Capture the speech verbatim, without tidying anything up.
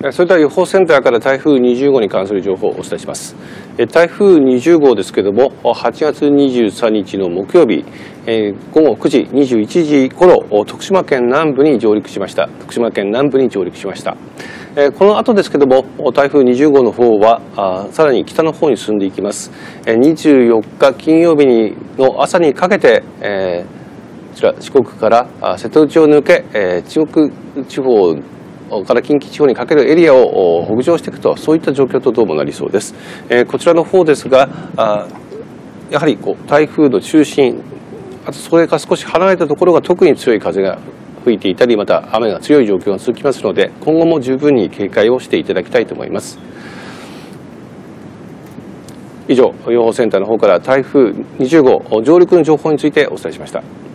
それでは予報センターから台風にじゅうごに関する情報をお伝えします。台風にじゅうごですけれども、はちがつにじゅうさんにちの木曜日、ごごくじにじゅういちじごろ、徳島県南部に上陸しました。徳島県南部に上陸しました。この後ですけれども、台風にじゅうごの方はさらに北の方に進んでいきます。にじゅうよっか金曜日の朝にかけて、えー、こちら四国から瀬戸内を抜け、中国地方から近畿地方にかけるエリアを北上していくと、そういった状況とどうもなりそうです。えー、こちらの方ですが、あやはりこう台風の中心、あとそれから少し離れたところが特に強い風が吹いていたり、また雨が強い状況が続きますので、今後も十分に警戒をしていただきたいと思います。以上、予報センターの方から台風にじゅうご上陸の情報についてお伝えしました。